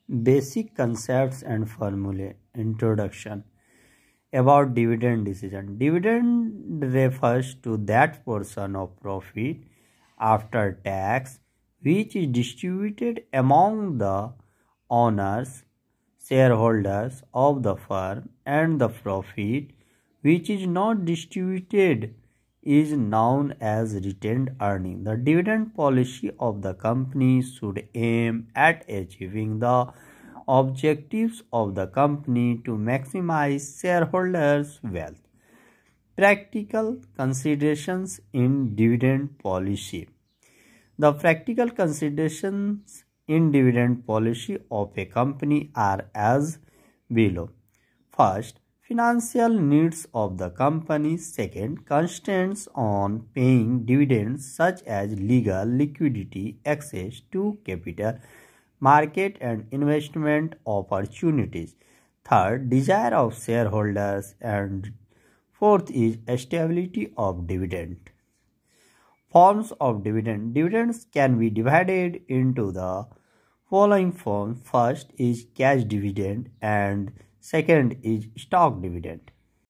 Basic concepts and formulae. Introduction. About dividend decision. Dividend refers to that portion of profit after tax which is distributed among the owners, shareholders of the firm, and the profit which is not distributed is known as retained earning. The dividend policy of the company should aim at achieving the objectives of the company to maximize shareholders' wealth. Practical considerations in dividend policy. The practical considerations in dividend policy of a company are as below. First, financial needs of the company. Second, constraints on paying dividends such as legal, liquidity, access to capital, market and investment opportunities. Third, desire of shareholders. And fourth is stability of dividend. Forms of dividend. Dividends can be divided into the following forms. First is cash dividend and second is stock dividend.